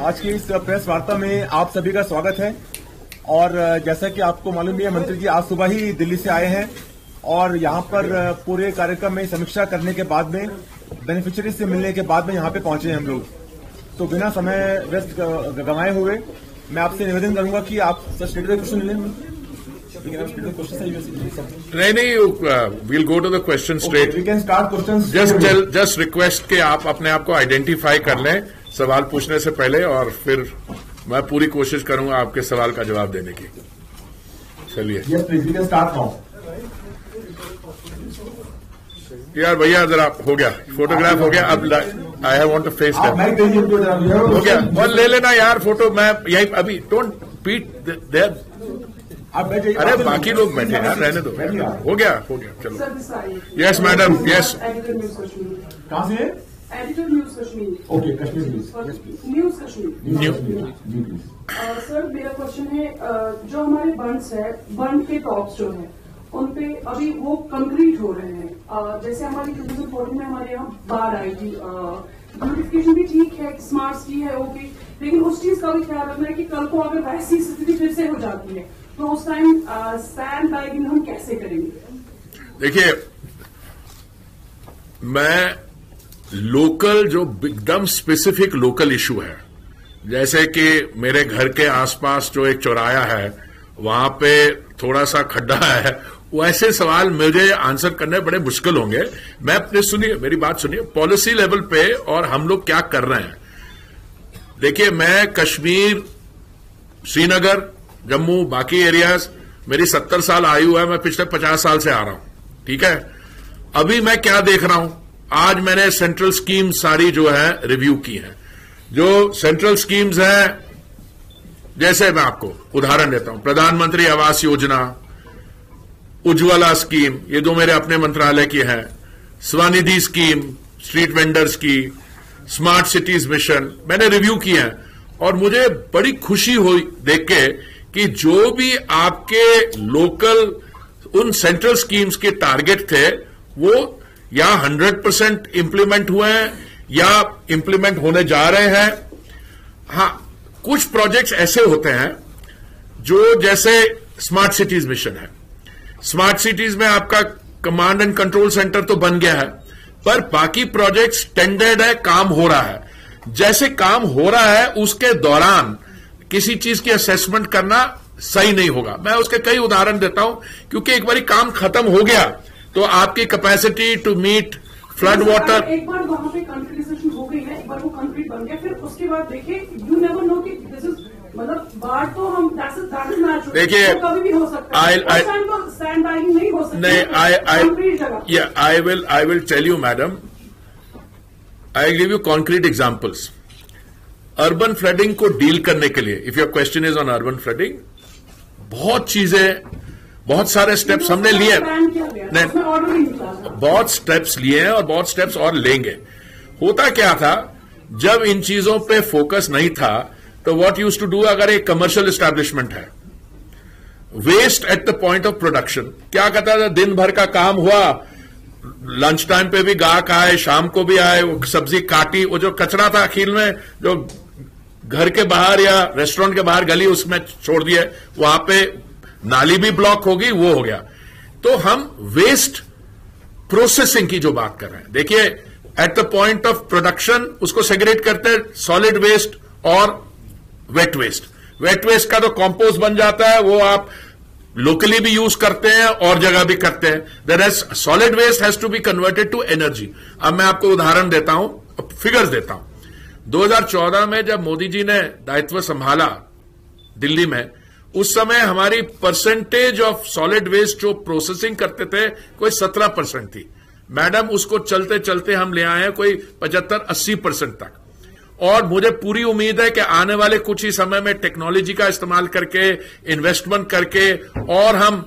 आज की इस प्रेस वार्ता में आप सभी का स्वागत है। और जैसा कि आपको मालूम है, मंत्री जी आज सुबह ही दिल्ली से आए हैं और यहां पर पूरे कार्यक्रम में समीक्षा करने के बाद में बेनिफिशियरी से मिलने के बाद में यहां पे पहुंचे हैं हम लोग। तो बिना समय व्यस्त गंवाए हुए मैं आपसे निवेदन करूंगा कि आप क्वेश्चन लें। नहीं, we'll go to the question straight. We can start questions. Just request कि आप अपने आप को आइडेंटिफाई कर लें सवाल पूछने से पहले, और फिर मैं पूरी कोशिश करूंगा आपके सवाल का जवाब देने की। चलिए। Yes, please. We can start now. यार भैया जरा हो गया, फोटोग्राफ हो गया, अब I want to face that. हो गया, और ले लेना यार फोटो। मैं यही अभी डोंट बीट देयर। अरे बाकी लोग बैठे हैं, रहने दो। हो गया, चलो। Yes madam, yes. कहाँ से? Editor news Kashmir. Okay, Kashmir news Kashmir. Sir मेरा क्वेश्चन है, जो हमारे बंड्स है, बंड के टॉप्स जो है उनपे अभी वो कंक्रीट हो रहे हैं। जैसे हमारी 2014 में हमारे यहाँ बाढ़ आई थी, ब्यूटिफिकेशन भी ठीक है, स्मार्ट सिटी है, ओके, लेकिन उस चीज का भी ख्याल रखना है कि कल को अगर वैसी स्थिति फिर से हो जाती है तो उस टाइम सैंड बैगिंग हम कैसे करेंगे? देखिए, मैं लोकल जो एकदम स्पेसिफिक लोकल इशू है, जैसे कि मेरे घर के आसपास जो एक चौराया है वहां पे थोड़ा सा खड्डा है, वैसे सवाल मुझे आंसर करने बड़े मुश्किल होंगे। मैं अपने सुनिए, मेरी बात सुनिए, पॉलिसी लेवल पे और हम लोग क्या कर रहे हैं। देखिए, मैं कश्मीर, श्रीनगर, जम्मू, बाकी एरियाज, मेरी 70 साल आयु है, मैं पिछले 50 साल से आ रहा हूं, ठीक है। अभी मैं क्या देख रहा हूं, आज मैंने सेंट्रल स्कीम सारी जो है रिव्यू की है। जो सेंट्रल स्कीम्स हैं, जैसे मैं आपको उदाहरण देता हूं, प्रधानमंत्री आवास योजना, उज्ज्वला स्कीम, ये दो मेरे अपने मंत्रालय की है, स्वनिधि स्कीम, स्ट्रीट वेंडर्स की, स्मार्ट सिटीज मिशन, मैंने रिव्यू की है। और मुझे बड़ी खुशी हुई देख के कि जो भी आपके लोकल उन सेंट्रल स्कीम्स के टारगेट थे वो या 100% इंप्लीमेंट हुए हैं या इंप्लीमेंट होने जा रहे हैं। हाँ, कुछ प्रोजेक्ट्स ऐसे होते हैं जो, जैसे स्मार्ट सिटीज मिशन है, स्मार्ट सिटीज में आपका कमांड एंड कंट्रोल सेंटर तो बन गया है, पर बाकी प्रोजेक्ट्स टेंडर्ड है, काम हो रहा है। जैसे काम हो रहा है उसके दौरान किसी चीज की असेसमेंट करना सही नहीं होगा। मैं उसके कई उदाहरण देता हूं, क्योंकि एक बार काम खत्म हो गया तो आपकी capacity to meet flood water, एक बार वहां पे कंक्रीटाइजेशन हो गई है, एक बार वो कंक्रीट बन गया, फिर उसके बाद देखिए, यू नेवर नो कि दिस इज, मतलब बाढ़ तो हम दैट इज नेचुरल, देखिए, कभी भी हो सकता है, सैंड बैगिंग नहीं हो सकती। नहीं, I will tell you madam, I give you concrete examples. Urban flooding को डील करने के लिए, if your question is on urban flooding, बहुत चीजें, बहुत सारे स्टेप्स हमने लिए, बहुत स्टेप्स लिए हैं और बहुत स्टेप्स और लेंगे। होता क्या था, जब इन चीजों पे फोकस नहीं था तो व्हाट यूज्ड टू डू, अगर एक कमर्शियल एस्टैब्लिशमेंट है, waste at the point of production, क्या कहता था, दिन भर का काम हुआ, लंच टाइम पे भी गाहक आए, शाम को भी आए, वो सब्जी काटी, वो जो कचरा था अखिल में, जो घर के बाहर या रेस्टोरेंट के बाहर गली उसमें छोड़ दिए, वहां पे नाली भी ब्लॉक होगी, वो हो गया। तो हम वेस्ट प्रोसेसिंग की जो बात कर रहे हैं, देखिए, at the point of production उसको सेग्रेगेट करते हैं, सॉलिड वेस्ट और वेट वेस्ट। वेट वेस्ट का तो कंपोस्ट बन जाता है, वो आप लोकली भी यूज करते हैं और जगह भी करते हैं। There is solid waste has to be converted to energy. अब मैं आपको उदाहरण देता हूं, फिगर्स देता हूं। 2014 में जब मोदी जी ने दायित्व संभाला दिल्ली में, उस समय हमारी परसेंटेज ऑफ सॉलिड वेस्ट जो प्रोसेसिंग करते थे कोई 17% थी। मैडम, उसको चलते चलते हम ले आए हैं कोई 75-80% तक। और मुझे पूरी उम्मीद है कि आने वाले कुछ ही समय में टेक्नोलॉजी का इस्तेमाल करके, इन्वेस्टमेंट करके, और हम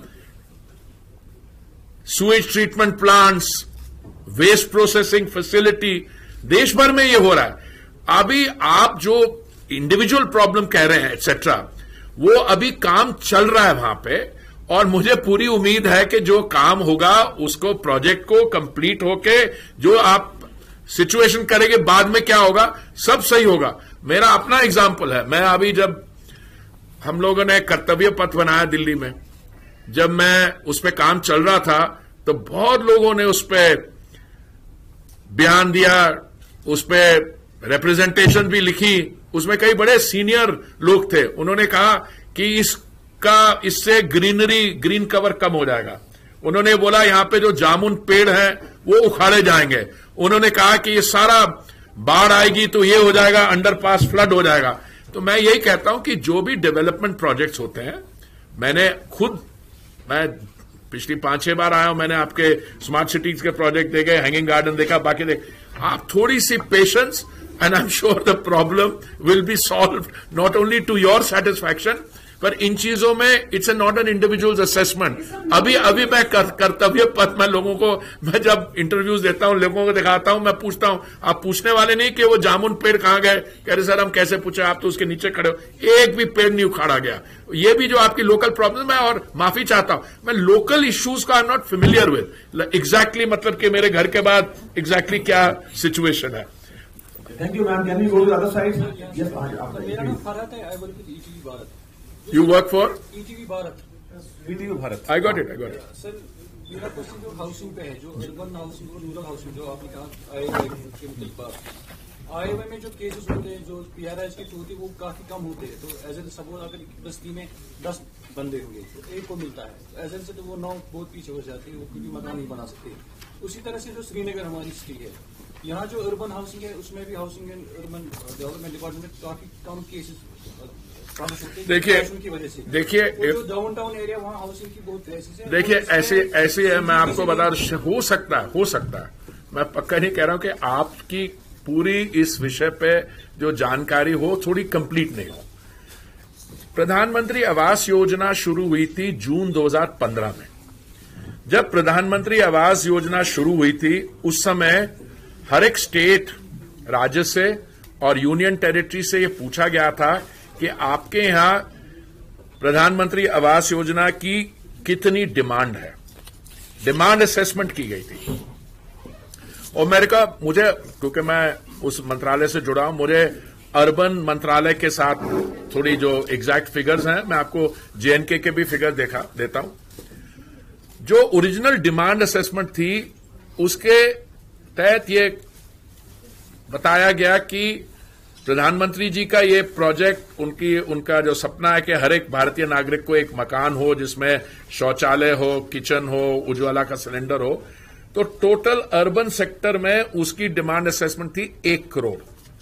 sewage treatment plants, waste processing facility, देश भर में ये हो रहा है। अभी आप जो इंडिविजुअल प्रॉब्लम कह रहे हैं एक्सेट्रा, वो अभी काम चल रहा है वहां पे, और मुझे पूरी उम्मीद है कि जो काम होगा उसको, प्रोजेक्ट को कंप्लीट होके जो आप सिचुएशन करेंगे, बाद में क्या होगा, सब सही होगा। मेरा अपना एग्जाम्पल है। मैं अभी जब हम लोगों ने कर्तव्य पथ बनाया दिल्ली में, जब मैं उस पर काम चल रहा था तो बहुत लोगों ने उस पर बयान दिया, उस पर रिप्रेजेंटेशन भी लिखी। उसमें कई बड़े सीनियर लोग थे, उन्होंने कहा कि इससे ग्रीन कवर कम हो जाएगा। उन्होंने बोला यहां पे जो जामुन पेड़ हैं वो उखाड़े जाएंगे। उन्होंने कहा कि ये सारा बाढ़ आएगी तो ये हो जाएगा, अंडरपास फ्लड हो जाएगा। तो मैं यही कहता हूं कि जो भी डेवलपमेंट प्रोजेक्ट्स होते हैं, मैं पिछली 5-6 बार आया हूं, मैंने आपके स्मार्ट सिटीज के प्रोजेक्ट देखे, हैंगिंग गार्डन देखा, बाकी आप थोड़ी सी patience and I'm sure the problem will be solved not only to your satisfaction, पर इन चीजों में it's not an individual assessment. अभी मैं कर्तव्य पथ में लोगों को, मैं जब इंटरव्यूज देता हूं, लोगों को दिखाता हूं, मैं पूछता हूं, आप पूछने वाले नहीं कि वो जामुन पेड़ कहां गए, कह रहे सर हम कैसे पूछे, आप तो उसके नीचे खड़े हो, एक भी पेड़ नहीं उखाड़ा गया। ये भी जो आपकी लोकल प्रॉब्लम है, और माफी चाहता हूं, मैं लोकल इश्यूज का I am not familiar with exactly, मतलब कि मेरे घर के बाद एग्जैक्टली क्या सिचुएशन है। Thank you, ma'am. Can we go to the other side? Yes, मेरा नाम फरहत है, I work with ETV Bharat. You work for ETV Bharat. ETV Bharat. I got it. Sir मेरा क्वेश्चन जो हाउसिंग पे है, जो अर्बन हाउसिंग और रूरल हाउसिंग, जो आपने कहा आईओए के मुताबिक आईओए में जो केसेस होते हैं, जो PRIs के होते हैं, वो काफी कम होते हैं। तो एज एन सपोज अगर बस्ती में 10 बंदे होंगे तो एक को मिलता है, एज एन से तो वो 9 बहुत पीछे हो जाते हैं, वो क्योंकि मकान नहीं बना सकते। उसी तरह से जो श्रीनगर हमारी सिटी है, यहाँ जो अर्बन हाउसिंग है, उसमें भी housing and urban development department में काफी कम केसेस देखिए जो डाउन टाउन एरिया, वहाँ हाउसिंग की बहुत क्राइसिस है। देखिए ऐसे है, मैं आपको बता, हो सकता है, मैं पक्का नहीं कह रहा हूं कि आपकी पूरी इस विषय पे जो जानकारी हो थोड़ी कंप्लीट नहीं हो। प्रधानमंत्री आवास योजना शुरू हुई थी जून 2015 में। जब प्रधानमंत्री आवास योजना शुरू हुई थी, उस समय हर एक स्टेट, राज्य से और यूनियन टेरिटरी से यह पूछा गया था कि आपके यहां प्रधानमंत्री आवास योजना की कितनी डिमांड है। डिमांड असेसमेंट की गई थी, और मुझे क्योंकि मैं उस मंत्रालय से जुड़ा हूं, मुझे अर्बन मंत्रालय के साथ थोड़ी जो एग्जैक्ट फिगर्स हैं, मैं आपको JNK के भी फिगर देता हूं। जो ओरिजिनल डिमांड असेसमेंट थी, उसके तहत ये बताया गया कि प्रधानमंत्री जी का ये प्रोजेक्ट, उनका जो सपना है कि हर एक भारतीय नागरिक को एक मकान हो जिसमें शौचालय हो, किचन हो, उज्ज्वला का सिलेंडर हो। तो टोटल अर्बन सेक्टर में उसकी डिमांड असेसमेंट थी 1 करोड़।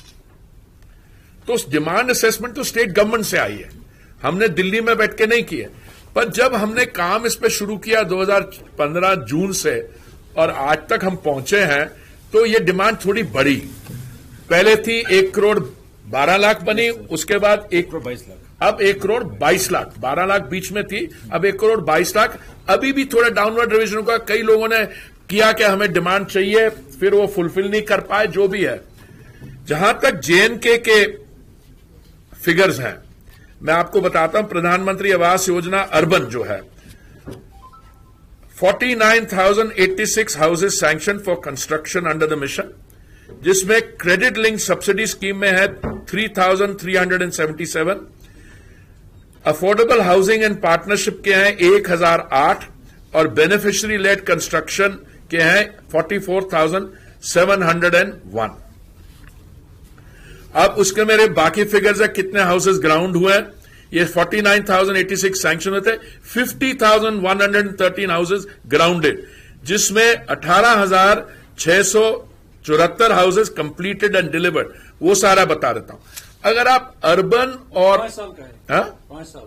तो उस डिमांड असेसमेंट तो स्टेट गवर्नमेंट से आई है, हमने दिल्ली में बैठ के नहीं की है। पर जब हमने काम इस पे शुरू किया 2015 जून से, और आज तक हम पहुंचे हैं, तो ये डिमांड थोड़ी बढ़ी। पहले थी 1 करोड़ 12 लाख बनी, उसके बाद 1 करोड़ 22 लाख, अब 1 करोड़ 22 लाख, 12 लाख बीच में थी, अब 1 करोड़ 22 लाख। अभी भी थोड़ा डाउनवर्ड रिविजन होगा, कई लोगों ने किया कि हमें डिमांड चाहिए, फिर वो फुलफिल नहीं कर पाए, जो भी है। जहां तक JNK के फिगर्स हैं, मैं आपको बताता हूं, प्रधानमंत्री आवास योजना अर्बन जो है, 49,086 houses sanction for construction under the mission, जिसमें क्रेडिट लिंक सब्सिडी स्कीम में है 3,377, अफोर्डेबल हाउसिंग एंड पार्टनरशिप के हैं 1,008, और बेनिफिशियरी लेड कंस्ट्रक्शन के हैं 44,701। अब उसके मेरे बाकी फिगर्स है, कितने हाउसेज ग्राउंड हुए हैं। ये 49,086 सैंक्शन होते, 50,113 हाउसेज ग्राउंडेड, जिसमें 18,674 हाउसेज कंप्लीटेड एंड डिलीवर्ड। वो सारा बता देता हूं। अगर आप अर्बन और 5 साल का है, 5 साल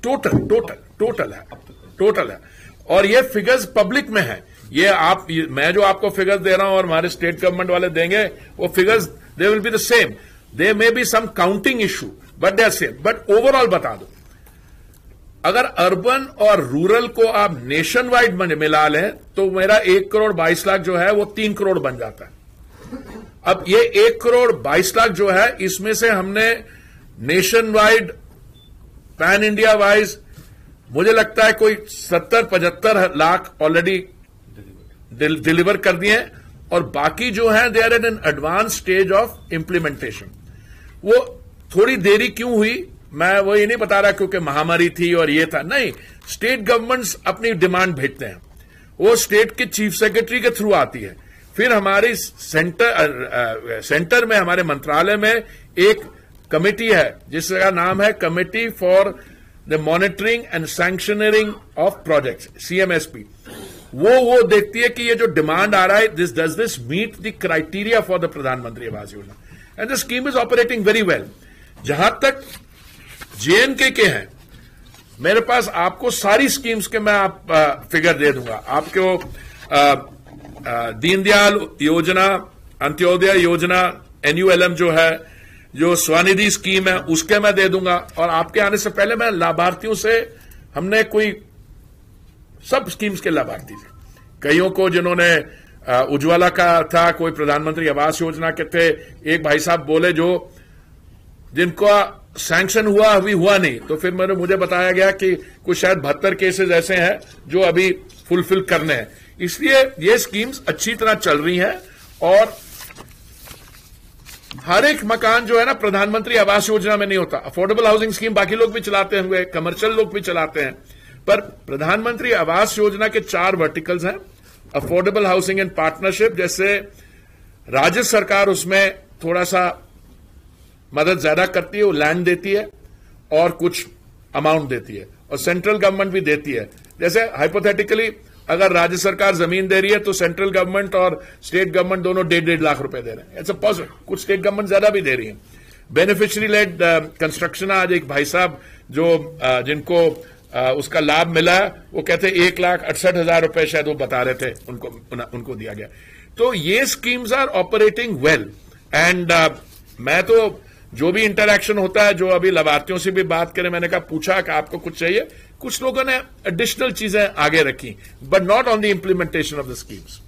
टोटल है, और ये फिगर्स पब्लिक में है। मैं जो आपको फिगर्स दे रहा हूं और हमारे स्टेट गवर्नमेंट वाले देंगे, वो figures they will be the same. They may be some counting issue, but they are same. But overall बता दो, अगर अर्बन और रूरल को आप नेशन वाइड मिला लें, तो मेरा 1 करोड़ 22 लाख जो है वो 3 करोड़ बन जाता है। अब ये 1 करोड़ 22 लाख जो है, इसमें से हमने nationwide, pan India wise, मुझे लगता है कोई 70-75 लाख ऑलरेडी डिलीवर कर दिए हैं, और बाकी जो है they are in an advance stage of implementation. वो थोड़ी देरी क्यों हुई, मैं वो ये नहीं बता रहा क्योंकि महामारी थी और ये था, नहीं। स्टेट गवर्नमेंट्स अपनी डिमांड भेजते हैं, वो स्टेट के चीफ सेक्रेटरी के थ्रू आती है, फिर हमारे सेंटर में, हमारे मंत्रालय में एक कमेटी है जिसका नाम है committee for the monitoring and sanctioning of projects, CMSP। वो देखती है कि ये जो डिमांड आ रहा है, does this meet the criteria for the Pradhan Mantri Awas Yojana, and the scheme is operating very well. जहां तक JNK के हैं, मेरे पास आपको सारी स्कीम्स के मैं फिगर दे दूंगा आपको। दीनदयाल योजना, अंत्योदय योजना, NULM जो है, जो स्वनिधि स्कीम है, उसके मैं दे दूंगा। और आपके आने से पहले मैं लाभार्थियों से, हमने कोई सब स्कीम्स के लाभार्थी थे, कईयों को जिन्होंने उज्ज्वला का था, कोई प्रधानमंत्री आवास योजना के थे। एक भाई साहब बोले जो जिनका सैंक्शन हुआ अभी हुआ नहीं, तो फिर मुझे बताया गया कि कुछ शायद 72 केसेस ऐसे हैं जो अभी फुलफिल करने हैं। इसलिए ये स्कीम्स अच्छी तरह चल रही हैं और हर एक मकान जो है ना प्रधानमंत्री आवास योजना में नहीं होता। अफोर्डेबल हाउसिंग स्कीम बाकी लोग भी चलाते हुए, कमर्शियल लोग भी चलाते हैं, पर प्रधानमंत्री आवास योजना के 4 वर्टिकल्स हैं। अफोर्डेबल हाउसिंग इन पार्टनरशिप, जैसे राज्य सरकार उसमें थोड़ा सा मदद ज्यादा करती है, वो लैंड देती है और कुछ अमाउंट देती है, और सेंट्रल गवर्नमेंट भी देती है। जैसे हाइपोथेटिकली अगर राज्य सरकार जमीन दे रही है तो सेंट्रल गवर्नमेंट और स्टेट गवर्नमेंट दोनों 1.5 लाख रुपए दे रहे हैं। इट्स अ पॉसिबल, कुछ स्टेट गवर्नमेंट ज्यादा भी दे रही है। बेनिफिशियरी लेड कंस्ट्रक्शन, आज एक भाई साहब जो जिनको उसका लाभ मिला, वो कहते 1,68,000 रुपए शायद वो बता रहे थे उनको दिया गया। तो ये schemes are operating well, and मैं तो जो भी इंटरैक्शन होता है, जो अभी लाभार्थियों से भी बात करें, मैंने कहा पूछा कि आपको कुछ चाहिए, कुछ लोगों ने एडिशनल चीजें आगे रखी, but not on the implementation of the schemes.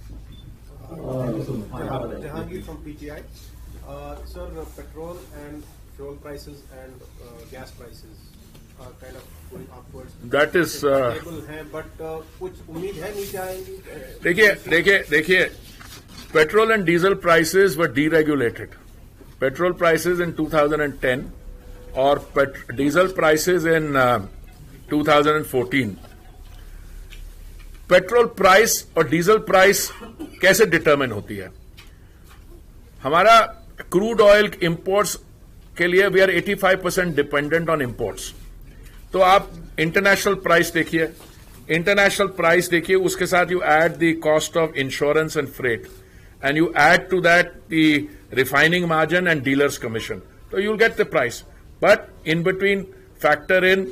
Jahangir from PTI. Sir, petrol and fuel prices and gas prices are kind of going upwards. That is stable है, but कुछ उम्मीद है नीचे आएंगी? देखिए, petrol and diesel prices were deregulated. Petrol prices in 2010 और diesel prices in 2014। Petrol price और diesel price कैसे डिटरमिन होती है? हमारा क्रूड ऑयल इंपोर्ट्स के लिए we are 85% dependent on imports. तो आप इंटरनेशनल प्राइस देखिए, उसके साथ you add the cost of insurance and freight, and you add to that the refining margin and dealer's commission. So you'll get the price. But in between, factor in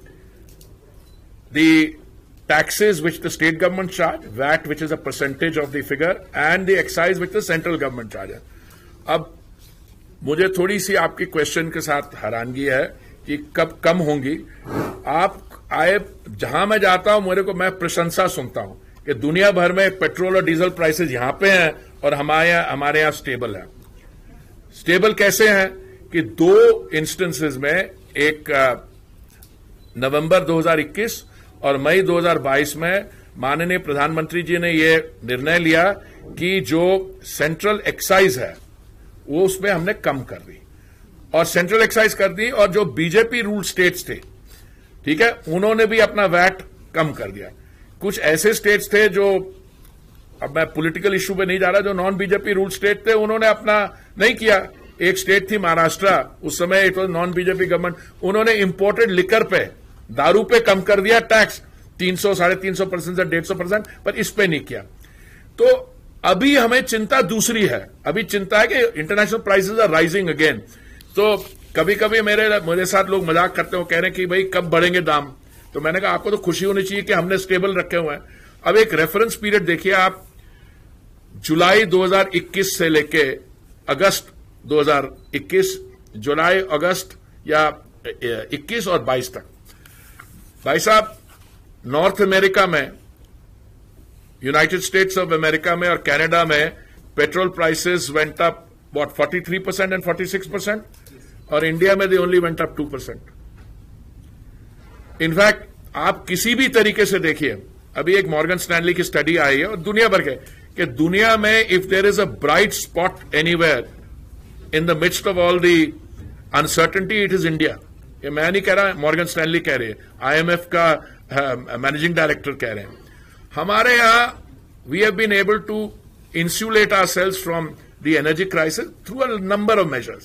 the taxes which the state government charge, VAT which is a percentage of the figure, and the excise which the central government charges. अब मुझे थोड़ी सी आपकी question के साथ हैरानगी है कि कब कम होंगी। आप आए, जहां मैं जाता हूं मैं प्रशंसा सुनता हूं कि दुनिया भर में पेट्रोल और डीजल प्राइसेस यहां पे हैं और हमारे यहां स्टेबल है। स्टेबल कैसे हैं कि 2 इंस्टेंसेस में, एक नवंबर 2021 और मई 2022 में माननीय प्रधानमंत्री जी ने यह निर्णय लिया कि जो सेंट्रल एक्साइज है वो उसमें हमने कम कर दी, और सेंट्रल एक्साइज कर दी, और जो बीजेपी रूल स्टेट्स थे, ठीक है, उन्होंने भी अपना वैट कम कर दिया। कुछ ऐसे स्टेट्स थे जो, अब मैं पॉलिटिकल इश्यू पे नहीं जा रहा, जो नॉन बीजेपी रूल स्टेट थे, उन्होंने अपना नहीं किया। एक स्टेट थी महाराष्ट्र, उस समय it was non BJP government, उन्होंने इंपोर्टेड लिकर पे, दारू पे कम कर दिया टैक्स 300, 350% से 150%, पर इस पे नहीं किया। तो अभी हमें चिंता दूसरी है, अभी चिंता है कि international prices are rising again. तो कभी कभी मेरे साथ लोग मजाक करते हो, कह रहे हैं कि भाई कब बढ़ेंगे दाम, तो मैंने कहा आपको तो खुशी होनी चाहिए कि हमने स्टेबल रखे हुए हैं। अब एक रेफरेंस पीरियड देखिए आप, जुलाई 2021 से लेके अगस्त 2021, जुलाई अगस्त या 21 और 22 तक, भाई साहब नॉर्थ अमेरिका में, यूनाइटेड स्टेट्स ऑफ अमेरिका में और कनाडा में petrol prices went up 43% and 46%, और इंडिया में they only went up 2%। In fact आप किसी भी तरीके से देखिए, अभी एक मॉर्गन स्टैनली की स्टडी आई है और दुनिया भर के, कि दुनिया में if there is a bright spot anywhere in the midst of all the uncertainty it is India. ये मैं नहीं कह रहा, मॉर्गन स्टैनली कह रहे हैं, IMF का मैनेजिंग डायरेक्टर कह रहे हैं। हमारे यहां we have been able to insulate ourselves from the energy crisis through a number of measures.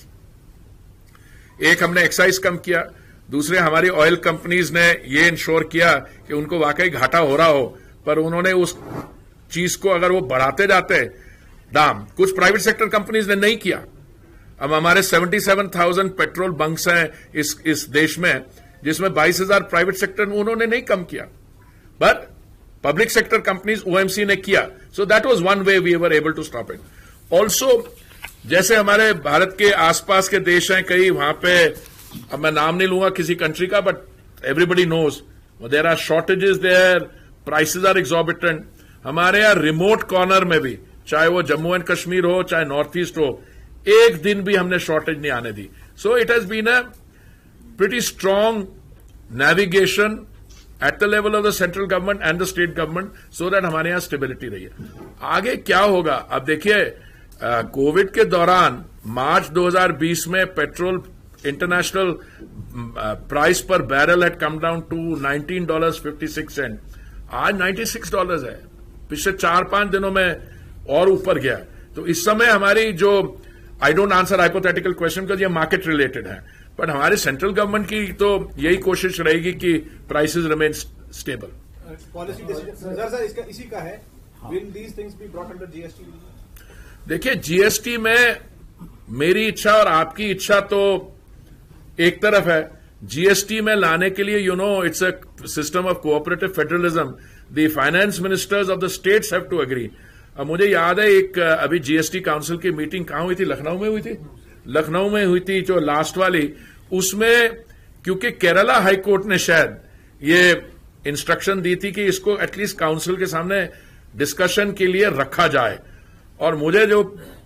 एक, हमने एक्साइज कम किया। दूसरे, हमारी ऑयल कंपनीज ने ये इंश्योर किया कि उनको वाकई घाटा हो रहा हो, पर उन्होंने उस चीज को अगर वो बढ़ाते जाते दाम, कुछ प्राइवेट सेक्टर कंपनीज ने नहीं किया। अब हमारे 77,000 पेट्रोल बंक्स हैं इस देश में, जिसमें 22,000 प्राइवेट सेक्टर उन्होंने नहीं कम किया, but public sector companies OMC ने किया। So that was one way we were able to stop it. Also जैसे हमारे भारत के आसपास के देश हैं कई, वहां पे अब मैं नाम नहीं लूंगा किसी कंट्री का, but everybody knows there are shortages there, prices are exorbitant. हमारे यहां रिमोट कॉर्नर में भी, चाहे वो जम्मू एंड कश्मीर हो चाहे नॉर्थ ईस्ट हो, एक दिन भी हमने शॉर्टेज नहीं आने दी। So it has been a pretty strong navigation at the level of the central government and the state government, so that हमारे यहां स्टेबिलिटी रही है। आगे क्या होगा अब देखिए, कोविड के दौरान मार्च 2020 में पेट्रोल इंटरनेशनल प्राइस पर barrel had come down to $19.56। आज $96 है। पिछले 4-5 दिनों में और ऊपर गया। तो इस समय हमारी जो, I don't answer hypothetical question because ये मार्केट रिलेटेड है, बट हमारे सेंट्रल गवर्नमेंट की तो यही कोशिश रहेगी कि prices remain stable. Policy decision sir इसका इसी का है, will these things be brought under GST? देखिए, GST में मेरी इच्छा और आपकी इच्छा तो एक तरफ है। GST में लाने के लिए, it's a system of cooperative federalism, the finance ministers of the states have to agree. अब मुझे याद है एक अभी GST काउंसिल की मीटिंग कहां हुई थी, लखनऊ में हुई थी, लखनऊ में हुई थी जो लास्ट वाली, उसमें क्योंकि केरला हाईकोर्ट ने शायद ये इंस्ट्रक्शन दी थी कि इसको एटलीस्ट काउंसिल के सामने डिस्कशन के लिए रखा जाए, और मुझे जो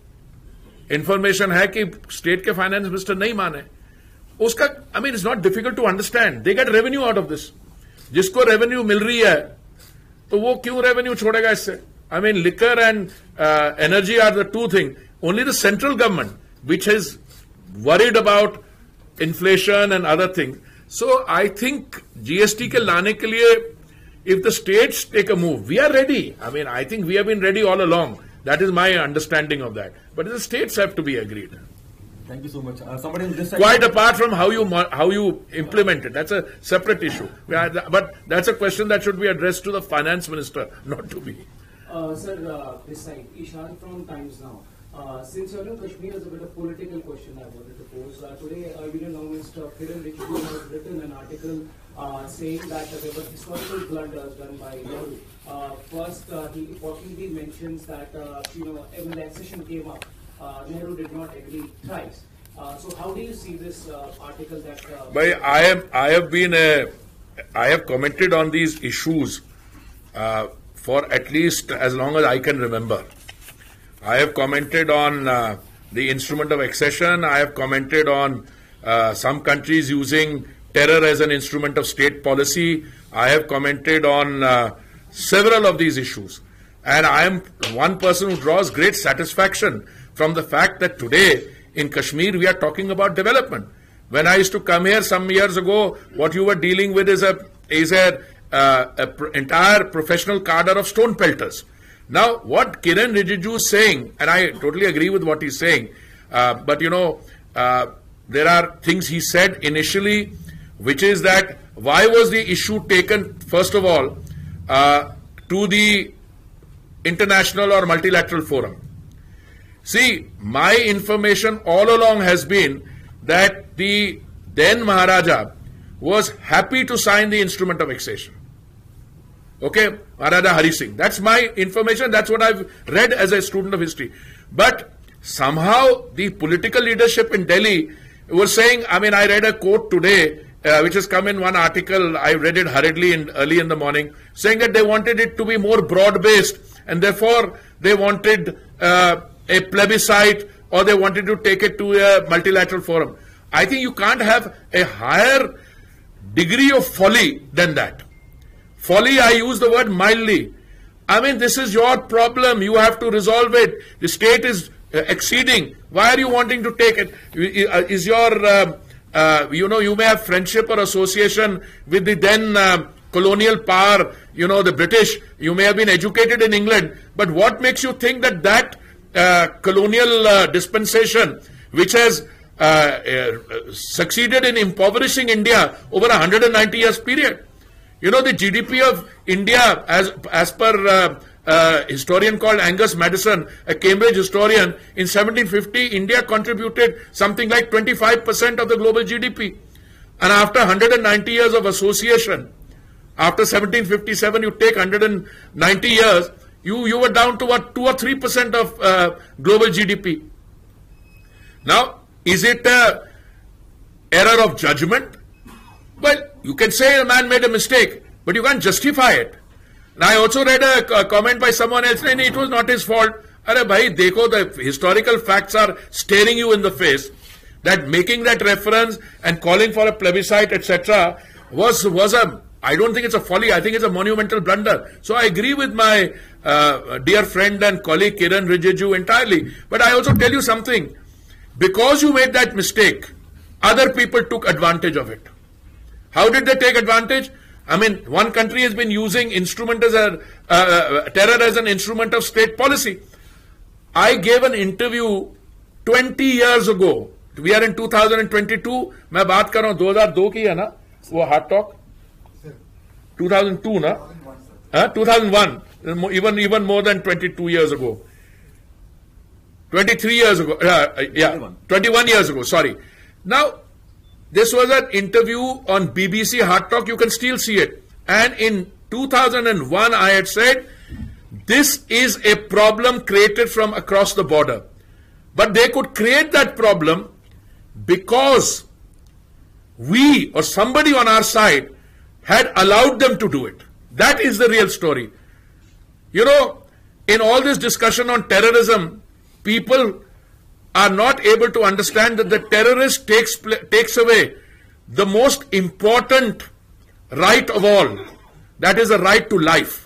इंफॉर्मेशन है कि स्टेट के फाइनेंस मिनिस्टर नहीं माने उसका। I mean it's not difficult to understand, they get revenue out of this. जिसको रेवेन्यू मिल रही है तो वो क्यों रेवेन्यू छोड़ेगा इससे? I mean, liquor and energy are the two things. Only the central government, which is worried about inflation and other things. So I think GST के लाने के लिए, if the states take a move, we are ready. I mean, I think we have been ready all along. That is my understanding of that. But the states have to be agreed. Thank you so much. Somebody in this side. Quite apart from how you implement it, that's a separate issue. But that's a question that should be addressed to the finance minister, not to me. Sir, this side, Ishan from Times Now. Since Kashmir is a bit of political question I wanted to pose. Today, Union Minister Kiran Rijiju has written an article saying that there were historical blunders done by Nehru. First, he importantly mentions that when the accession came up, Nehru did not agree thrice. So, how do you see this article that? I have commented on these issues for at least as long as I can remember. I have commented on the instrument of accession. I have commented on some countries using terror as an instrument of state policy. I have commented on several of these issues. And I am one person who draws great satisfaction from the fact that today in Kashmir we are talking about development. When I used to come here some years ago, what you were dealing with is a entire professional cadre of stone pelters. Now, what Kiran Rijiju is saying, and I totally agree with what he's saying, but there are things he said initially, which is that why was the issue taken, first of all, to the international or multilateral forum? See, my information all along has been that the then Maharaja was happy to sign the instrument of accession. Okay, Maharaja Hari Singh. That's my information. That's what I've read as a student of history. But somehow the political leadership in Delhi was saying, I mean, I read a quote today, which has come in one article. I read it hurriedly early in the morning, saying that they wanted it to be more broad-based, and therefore they wanted a plebiscite, or they wanted to take it to a multilateral forum. I think you can't have a higher degree of folly than that. Folly, I use the word mildly. I mean, this is your problem. You have to resolve it. The state is exceeding. Why are you wanting to take it? Is your, you may have friendship or association with the then colonial power, the British. You may have been educated in England. But what makes you think that colonial dispensation, which has succeeded in impoverishing India over 190 years period? The GDP of India, as per historian called Angus Maddison, a Cambridge historian, in 1750, India contributed something like 25% of the global GDP. And after 190 years of association, after 1757, you take 190 years, you were down to what, 2 or 3% of global GDP. Now, is it an error of judgment? Well, you can say a man made a mistake, but you can't justify it. And I also read a comment by someone else saying it was not his fault. Arey bhai, dekho, the historical facts are staring you in the face. That making that reference and calling for a plebiscite, etc., was a, I don't think it's a folly, I think it's a monumental blunder. So I agree with my dear friend and colleague Kiran Rijiju entirely. But I also tell you something. Because you made that mistake, other people took advantage of it. How did they take advantage? I mean, one country has been using terror as an instrument of state policy. I gave an interview 20 years ago. We are in 2022. मैं बात कर रहा हूँ 2002 की है ना वो Hard Talk 2002 ना 2001 even more than 22 years ago 23 years ago 21 years ago, sorry. Now this was an interview on BBC Hard Talk. You can still see it. And in 2001, I had said, this is a problem created from across the border. But they could create that problem because we or somebody on our side had allowed them to do it. That is the real story. In all this discussion on terrorism, people are not able to understand that the terrorist takes away the most important right of all, that is the right to life.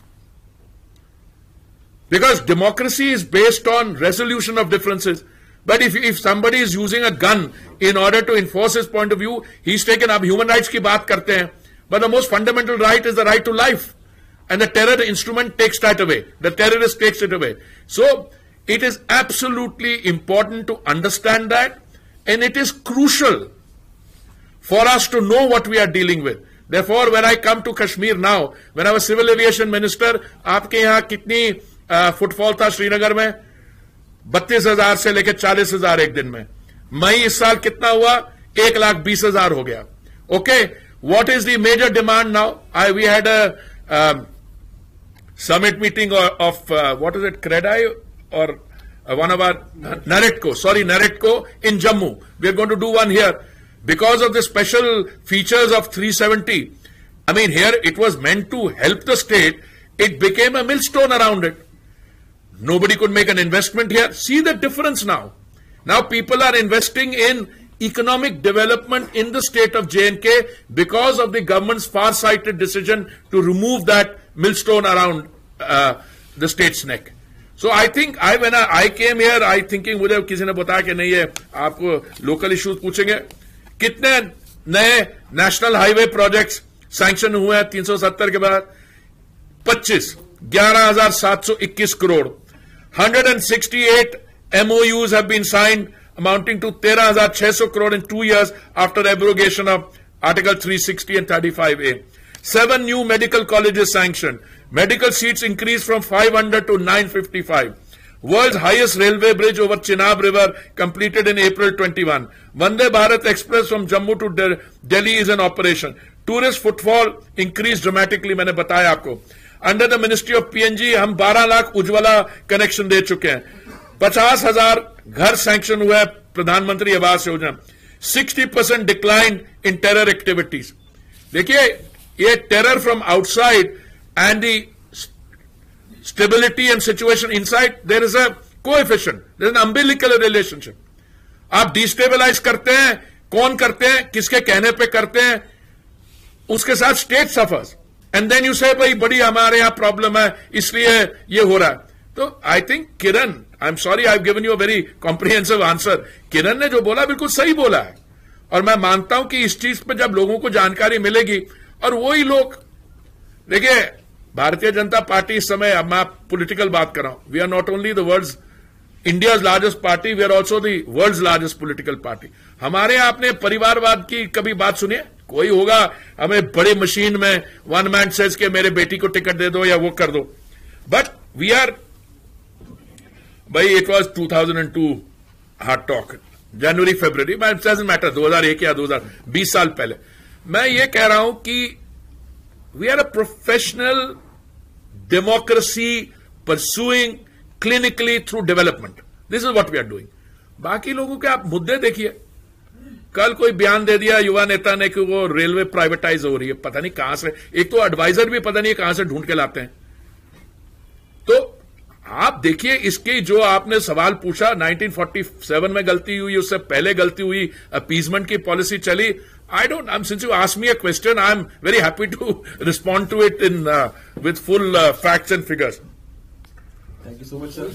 Because democracy is based on resolution of differences. But if somebody is using a gun in order to enforce his point of view, he's taken up human rights ki baat karte hain. But the most fundamental right is the right to life. And the terror instrument takes that away. The terrorist takes it away. So, it is absolutely important to understand that, and it is crucial for us to know what we are dealing with. Therefore, when I come to Kashmir now, when I was Civil Aviation Minister, आपके यहाँ कितनी footfall था श्रीनगर में 32,000 से लेकर 40,000 एक दिन में. मई इस साल कितना हुआ 1,20,000 हो गया. Okay, what is the major demand now? We had a summit meeting of what is it, CREDAI? Or one of our Naretco in Jammu. We are going to do one here. Because of the special features of 370, I mean, here it was meant to help the state. It became a millstone around it. Nobody could make an investment here. See the difference now. Now people are investing in economic development in the state of J&K because of the government's far-sighted decision to remove that millstone around the state's neck. So I think when I came here, I thinking मुझे किसी ने बताया कि नहीं है आपको local issues पूछेंगे कितने नए नेशनल हाईवे प्रोजेक्ट्स सैंक्शन हुए हैं 370 के बाद 11,721 crore 168 MOUs have been signed amounting to 13,600 crore in 2 years after abrogation of Article 360 and 35A. 7 new medical colleges sanctioned. Medical seats increased from 500 to 955. World's highest railway bridge over Chenab River completed in April 21. Vande Bharat Express from Jammu to Delhi is in operation. Tourist footfall increased dramatically, मैंने बताया आपको. Under the Ministry of PNG, हम 12 lakh Ujjwala connection दे चुके हैं. 50,000 घर sanction हुआ है प्रधानमंत्री आवास योजना. 60% decline in terror activities. देखिए ये terror from outside and the stability and situation inside, there is a coefficient, there is an umbilical relationship. आप destabilize करते हैं, कौन करते हैं, किसके कहने पे करते हैं, उसके साथ state suffers. And then you say, भाई बड़ी हमारे यहाँ problem है, इसलिए ये हो रहा है. तो I think Kiran I am sorry, I have given you a very comprehensive answer. Kiran ने जो बोला बिल्कुल सही बोला है, और मैं मानता हूं कि इस चीज पर जब लोगों को जानकारी मिलेगी, और वही लोग, देखिए भारतीय जनता पार्टी इस समय, अब मैं पॉलिटिकल बात कर रहा हूं, we are not only the world's India's largest party, we are also the world's largest political party. हमारे यहां आपने परिवारवाद की कभी बात सुनी है? कोई होगा हमें बड़े मशीन में वन मैन सेज के मेरे बेटी को टिकट दे दो या वो कर दो, बट वी आर, भाई इट वॉज 2002 हार्ट टॉक, जनवरी फरवरी, डजंट मैटर 2001 या 2020 साल पहले। मैं ये कह रहा हूं कि we are a professional democracy pursuing clinically through development, this is what we are doing. बाकी लोगों के आप मुद्दे देखिए, कल कोई बयान दे दिया युवा नेता ने कि वो रेलवे प्राइवेटाइज हो रही है, पता नहीं कहां से, एक तो एडवाइजर भी पता नहीं कहां से ढूंढ के लाते हैं। तो आप देखिए, इसके जो आपने सवाल पूछा, 1947 में गलती हुई, उससे पहले गलती हुई, अपीजमेंट की पॉलिसी चली। I don't, since you asked me a question, I'm very happy to respond to it with full facts and figures. Thank you so much, sir.